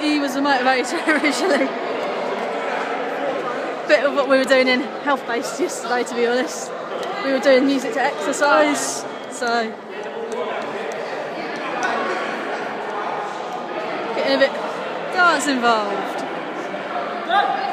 he was the motivator originally. Bit of what we were doing in Health Based yesterday, to be honest. We were doing music to exercise, so getting a bit dance involved.